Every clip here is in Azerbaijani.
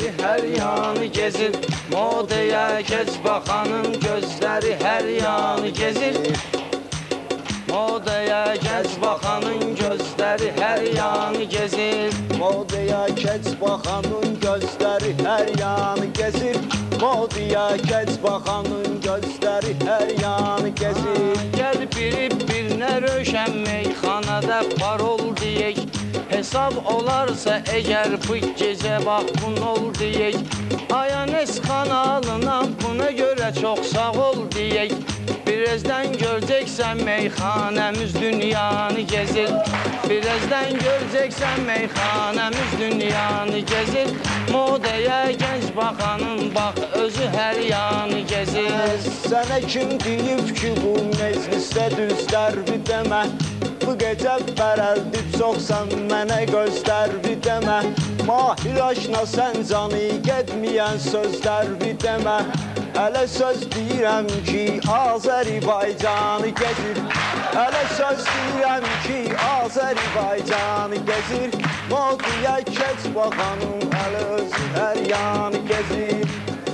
gözləri hər yanı gezir. Modaya gec baxanın gözləri hər yanı gezir. Modaya gec baxanın gözləri hər yanı gezir. Modaya gec baxanın gözləri hər yanı gezir. Modaya gec baxanın gözləri hər yanı gezir. Gəl bir-birinə röşən meyxanada parol deyək. Hesab olarsa əgər bu gecə bax bun ol deyək. Ayanes kanalına buna görə çox sağ ol deyək. Birazdan görəcəksən meyxanəmiz dünyanı gezir. Birazdan görəcəksən meyxanəmiz dünyanı gezir. Modaya gənc baxanın bax özü hər yanı gezir. Sənə kim deyib ki bu meclisdə düzlər bir demə. Bu gecə bərəldib çoxsan mənə göstər bir demə. Mahir aşna sən canı getməyən sözlər bir demə. Hələ söz deyirəm ki Azərbaycanı gezir. Hələ söz deyirəm ki Azərbaycanı gezir. Modaya keç baxanın hələ özü hər yanı gezir.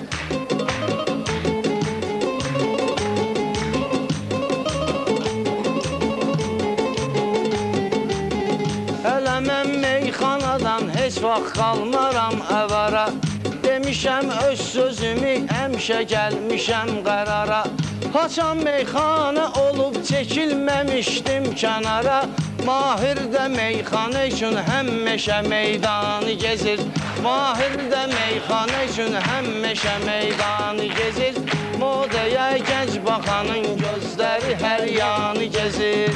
Hələ mən meyxanadan heç vaxt qalmaram əvara. Demişəm öz sözümü, həmişə gəlmişəm qərara. Haçan meyxana olub çəkilməmişdim kənara. Mahir də meyxana üçün həmişə meydanı gezir. Mahir də meyxana üçün həmişə meydanı gezir. Modaya gənc baxanın gözləri hər yanı gezir.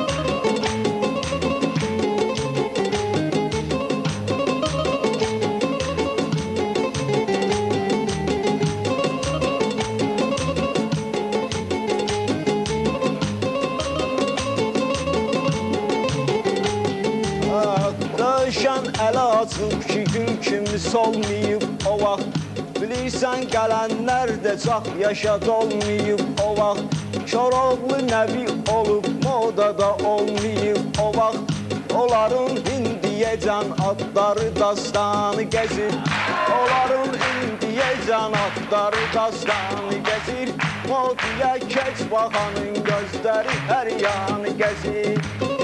Döşən ələ açıb ki gül kimi solmayıb o vaxt. Bilirsən gələnlər də çox yaşad olmayıb o vaxt. Koroğlu nəbi olub modada olmayıb o vaxt. Onların indiyəcən adları dastanı gəzir. Onların indiyəcən adları dastanı gəzir. Modaya keç baxanın gözləri hər yanı gəzir.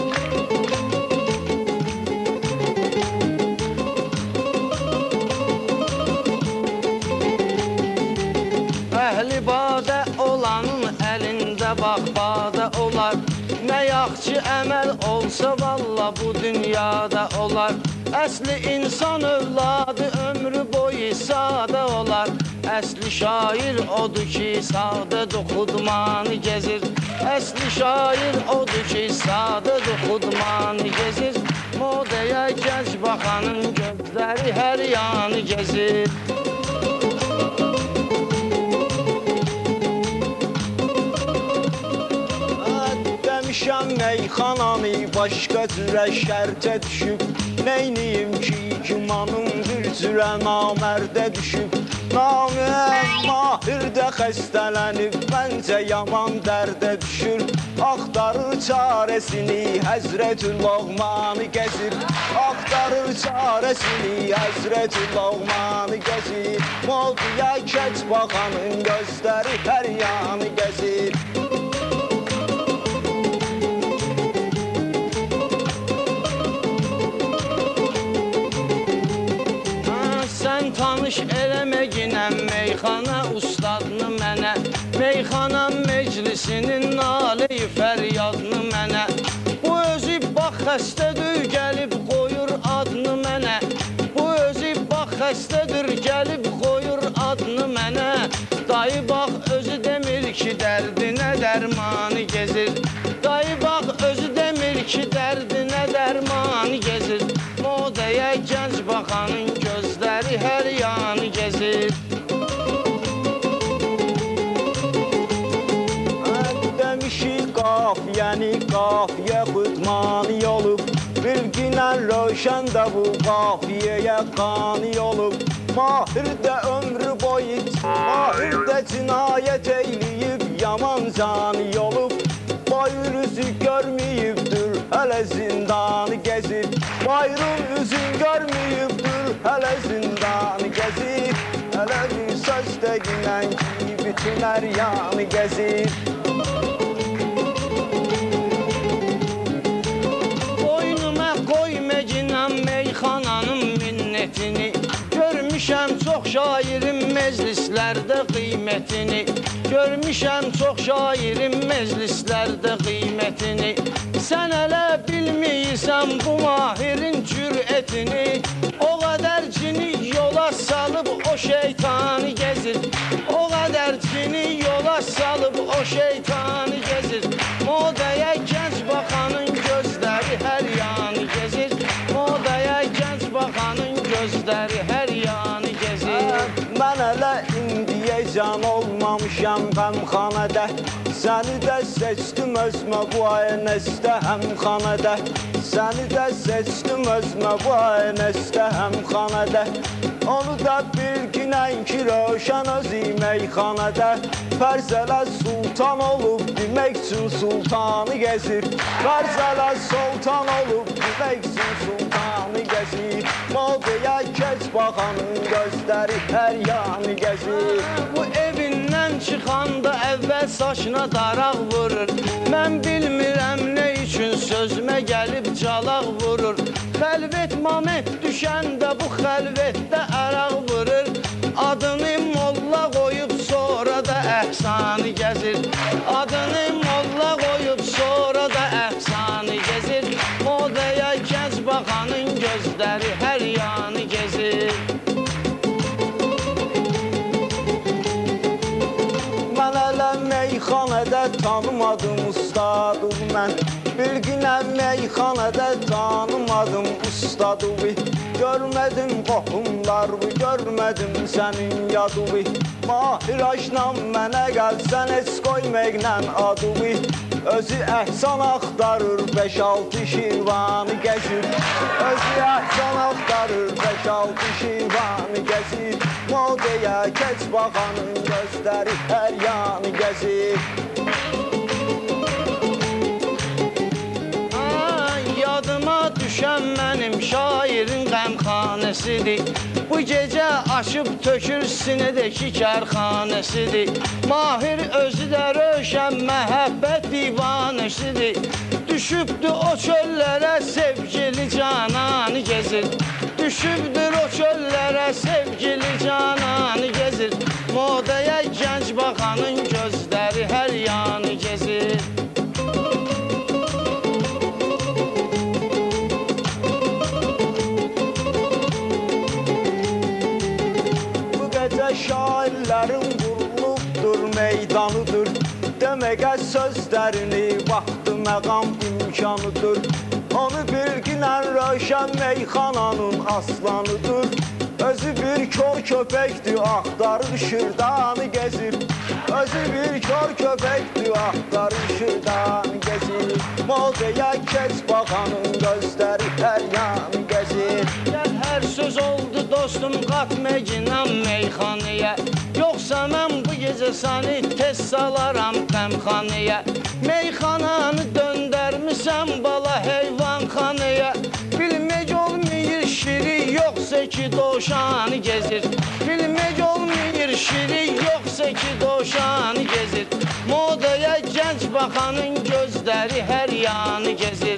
Əhli badə olanın əlində bax badə olar. Nə yaxşı əməl olsa valla bu dünyada olar. Əsli insan övladı ömrü boyu sadə olar. Əsli şair odur ki sadə duxudmanı gezir. Əsli şair odur ki sadə duxudmanı gezir. Modaya gənc baxanın gözləri hər yanı gezir. Demişəm meyxananı başqa cürə şərtə düşüb. Neyniyim ki gümanım bir cürə namərdə düşüb. Mahir də xəstələnib məncə yaman dərdə düşür. Axtarır çarəsini Həzrətül Loğmanı gəzir. Axtarır çarəsini Həzrətül Loğmanı gəzir. Modaya keç baxanın gözləri hər yanı gəzir. Tanış eləməginəm meyxana ustadını mənə. Meyxana meclisinin nalə-i fəryadını mənə. Bu özü bax xəstədir gəlib qoyur adını mənə. Bu özü bax xəstədir gəlib qoyur adını mənə. Dayı bax özü demir ki dərdinə dərmanı gezir. Dayı bax özü demir ki dərdinə dərmanı gezir. Modaya gənc baxanın gözləri hər yanı gezir. Demişik qafiyəni qafiyə xudmani olub. Bilginən rövşən də bu qafiyəyə qani olub. Mahir də ömrü boyu, mahir də cinayət eyləyib yaman cani olub. Bayır üzü görməyibdir, hələ zindanı gəzir. Bayırın üzün görməyibdir, hələ zindanı gəzir. Hələ bir söz dəqinən ki, bütün hər yanı gəzir. Boynuma qoymaginəm meyxananın minnətini. Görmüşəm çox şairin məclislərdə qiymətini. Görmüşəm çox şairin məclislərdə qiymətini. Sən hələ bilməyirsən bu mahirin cürətini. O qədər cini yola salıb o şeytanı gəzir. O qədər cini yola salıb o şeytanı gəzir. Modaya gənc baxanın gözləri hər yanı gəzir. Modaya gənc baxanın gözləri hər yanı gəzir. Mən hələ indiyəcən olmamışam qəmxanədə. Səni də seçdim özmə bu ayənəstə həmxanədə. Səni də seçdim özmə bu ayənəstə həmxanədə. Onu da bilginən ki, Rövşən özü meyxanədə. Fərz elə sultan olub demək üçün sultanı gəzir. Fərz elə sultan olub demək üçün sultanı gəzir. Modaya keç baxanın gözləri hər yanı gəzir. Bu evindən çıxanda əvvəl saçına daraq vurur. Mən bilmirəm nə üçün sözümə gəlib calaq vurur. Xəlvət moment düşəndə bu xəlvətdə əraq vurur. Adını molla qoyub sonra da əfsanı gəzir. Adını molla qoyub sonra da əfsanı gəzir. Modaya gənc baxanın gözləri hər yanı gəzir. Mən hələ meyxanədə tanımadım ustadı mən. Bilginəm meyxanədə tanımadım ustadı. Görmədim qohumlarımı, görmədim sənin yadıvı. Mahir aşnan mənə gəlsən heç qoymaqla adıvı. Özü əhsan axtarır, 5-6 şirvanı gəzir. Özü əhsan axtarır, 5-6 şirvanı gəzir. Modaya keç baxanın gözləri hər yanı gəzir. Yadıma düşən mənim şairin qəmxanəsidir. Bu gecə aşıb tökür sinədəki kərxanəsidir. Mahir özü də Rövşən məhəbbət divanəsidir. Düşübdür o çöllərə sevgili cananı gəzir. Düşübdür o çöllərə sevgili cananı gəzir. Modaya gənc baxanın gözləri hər yanı gəzir. Şairlərin qurulubdur, meydanıdır. Deməqə sözlərini vaxtı məqam imkanıdır. Onu bilginən Rövşən meyxananın aslanıdır. Özü bir kör köpəkdir, axtarır şırdanı gəzir. Özü bir kör köpəkdir, axtarır şırdanı gəzir. Modaya keç baxanın gözləri hər yanı gəzir. Gəl hər söz oldu dostum, qatməginəm meyxanıya. Yoxsa mən bu gecə səni tez salaram qəmxanıya. Meyxananı döndərmisən bala heyvanxanıya. Bilmək olmayır şiri, yoxsa ki doşanı gəzir. Bilmək olmayır şiri, yoxsa ki doşanı gəzir. Modaya gənc baxanın gözləri hər yanı gəzir.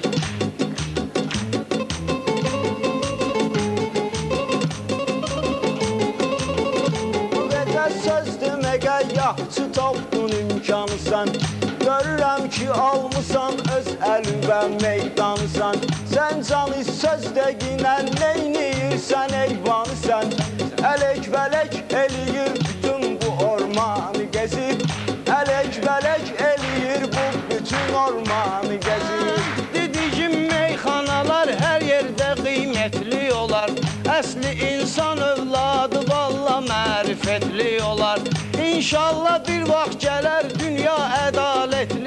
Söz deməqə yaxçı tapdın imkanı sən. Görürəm ki almısan öz əlimə meydanısan. Sən canı söz dəqinən neyniyirsən eyvanı sən. Ələk vələk eləyir bütün bu ormanı gəzir. Ələk vələk eləyir bu bütün ormanı gəzir. Dediyim meyxanalar hər yerdə qiymətli olar. Əsli insan övladı valla mərifətli olar. İnşallah bir vaxt gələr dünya ədalətli